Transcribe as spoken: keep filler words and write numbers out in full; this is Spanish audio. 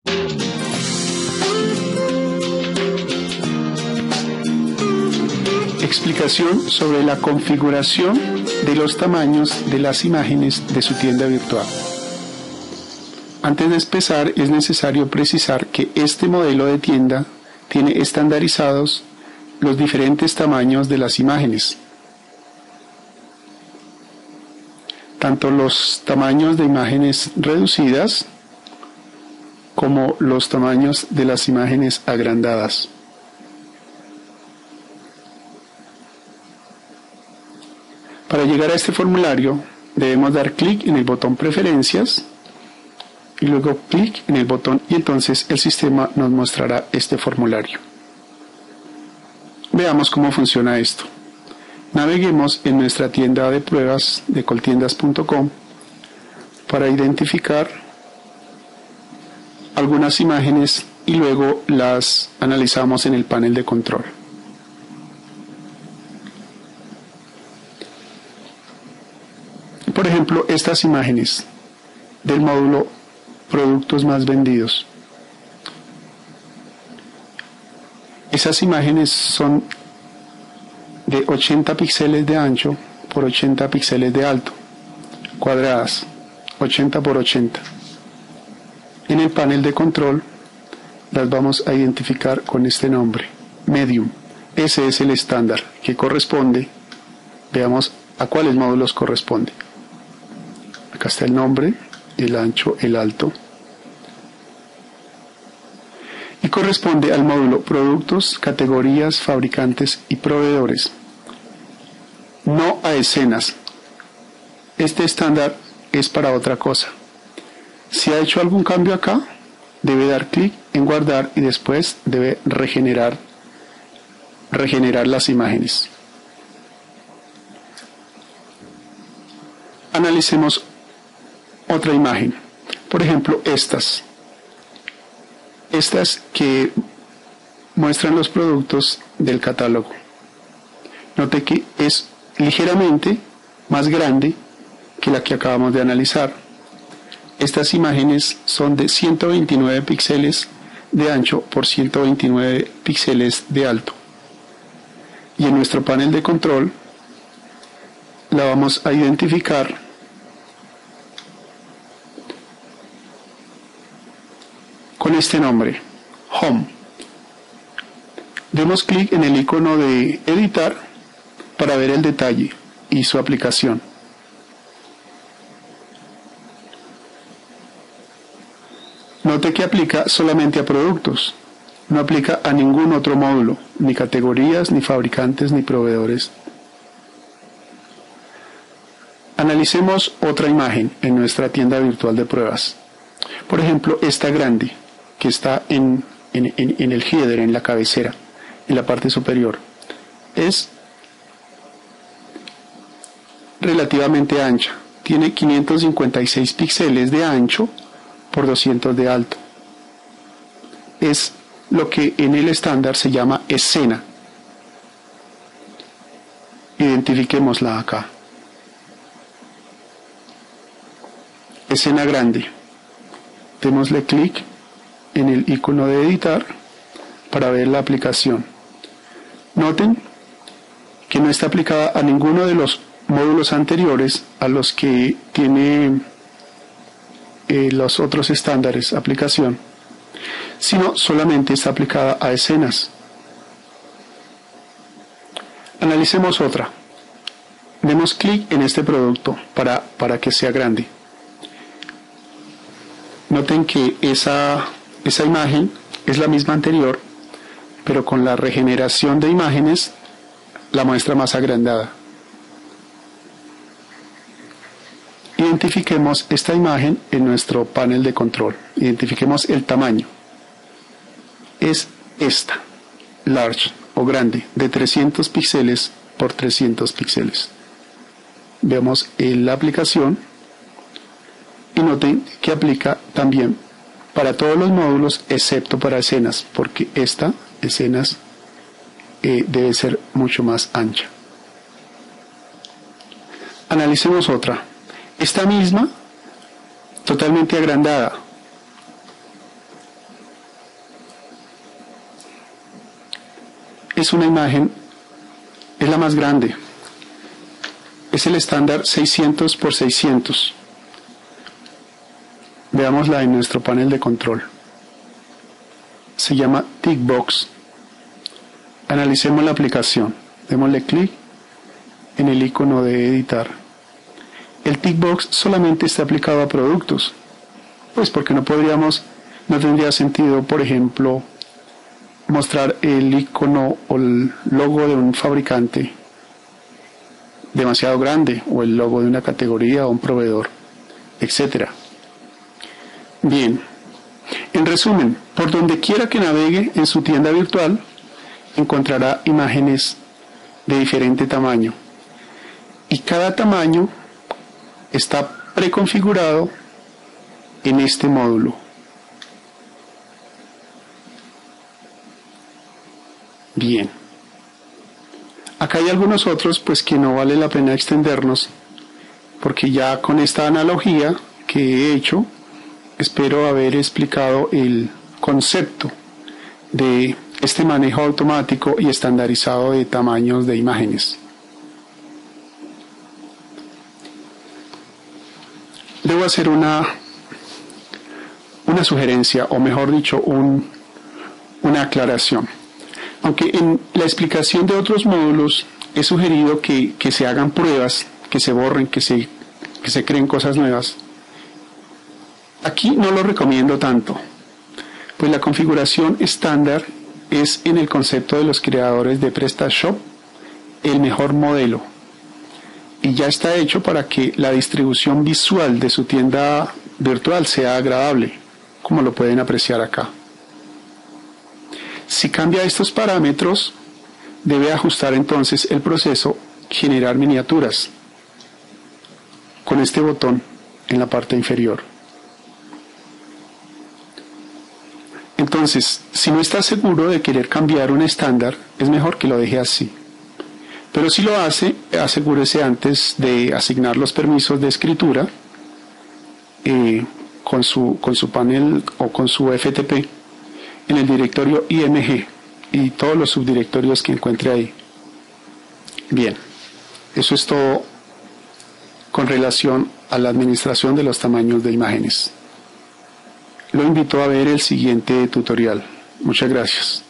Explicación sobre la configuración de los tamaños de las imágenes de su tienda virtual. Antes de empezar, es necesario precisar que este modelo de tienda tiene estandarizados los diferentes tamaños de las imágenes. Tanto los tamaños de imágenes reducidas como los tamaños de las imágenes agrandadas. Para llegar a este formulario debemos dar clic en el botón Preferencias y luego clic en el botón y entonces el sistema nos mostrará este formulario. Veamos cómo funciona esto. Naveguemos en nuestra tienda de pruebas de coltiendas punto com para identificar algunas imágenes y luego las analizamos en el panel de control. Por ejemplo, estas imágenes del módulo Productos más vendidos. Esas imágenes son de ochenta píxeles de ancho por ochenta píxeles de alto, cuadradas, ochenta por ochenta. En el panel de control las vamos a identificar con este nombre, Medium. Ese es el estándar que corresponde. Veamos a cuáles módulos corresponde. Acá está el nombre, el ancho, el alto. Y corresponde al módulo Productos, Categorías, Fabricantes y Proveedores. No a escenas. Este estándar es para otra cosa. Si ha hecho algún cambio acá, debe dar clic en guardar y después debe regenerar, regenerar las imágenes. Analicemos otra imagen. Por ejemplo, estas. Estas que muestran los productos del catálogo. Note que es ligeramente más grande que la que acabamos de analizar. Estas imágenes son de ciento veintinueve píxeles de ancho por ciento veintinueve píxeles de alto. Y en nuestro panel de control la vamos a identificar con este nombre, Home. Demos clic en el icono de editar para ver el detalle y su aplicación. Note que aplica solamente a productos, no aplica a ningún otro módulo, ni categorías, ni fabricantes, ni proveedores. Analicemos otra imagen en nuestra tienda virtual de pruebas. Por ejemplo, esta grande, que está en, en, en, en el header, en la cabecera, en la parte superior. Es relativamente ancha. Tiene quinientos cincuenta y seis píxeles de ancho por doscientos de alto. Es lo que en el estándar se llama escena. Identifiquémosla acá. Escena grande. Démosle clic en el icono de editar para ver la aplicación. Noten que no está aplicada a ninguno de los módulos anteriores a los que tiene eh, los otros estándares aplicación, sino solamente está aplicada a escenas. Analicemos otra. Demos clic en este producto para, para que sea grande. Noten que esa, esa imagen es la misma anterior, pero con la regeneración de imágenes la muestra más agrandada. Identifiquemos esta imagen en nuestro panel de control. Identifiquemos el tamaño. Es esta, large o grande, de trescientos píxeles por trescientos píxeles. Veamos en la aplicación y noten que aplica también para todos los módulos excepto para escenas, porque esta escenas eh, debe ser mucho más ancha. Analicemos otra. Esta misma, totalmente agrandada. es una imagen, es la más grande. Es el estándar seiscientos por seiscientos. Veámosla en nuestro panel de control. Se llama Tickbox. Analicemos la aplicación. Démosle clic en el icono de editar. El Tickbox solamente está aplicado a productos. Pues porque no podríamos, no tendría sentido, por ejemplo, mostrar el icono o el logo de un fabricante demasiado grande, o el logo de una categoría o un proveedor, etcétera. Bien, en resumen, por donde quiera que navegue en su tienda virtual, encontrará imágenes de diferente tamaño. Y cada tamaño está preconfigurado en este módulo. Bien. Acá hay algunos otros pues que no vale la pena extendernos, porque ya con esta analogía que he hecho, espero haber explicado el concepto de este manejo automático y estandarizado de tamaños de imágenes. Debo hacer una, una sugerencia, o mejor dicho, un, una aclaración. Aunque en la explicación de otros módulos he sugerido que, que se hagan pruebas, que se borren, que se, que se creen cosas nuevas, aquí no lo recomiendo tanto, pues la configuración estándar es, en el concepto de los creadores de PrestaShop, el mejor modelo, y ya está hecho para que la distribución visual de su tienda virtual sea agradable, como lo pueden apreciar acá. Si cambia estos parámetros, debe ajustar entonces el proceso generar miniaturas con este botón en la parte inferior. Entonces, si no está seguro de querer cambiar un estándar, es mejor que lo deje así. Pero si lo hace, asegúrese antes de asignar los permisos de escritura eh, con su, con su panel o con su F T P en el directorio I M G y todos los subdirectorios que encuentre ahí. Bien, eso es todo con relación a la administración de los tamaños de imágenes. Lo invito a ver el siguiente tutorial. Muchas gracias.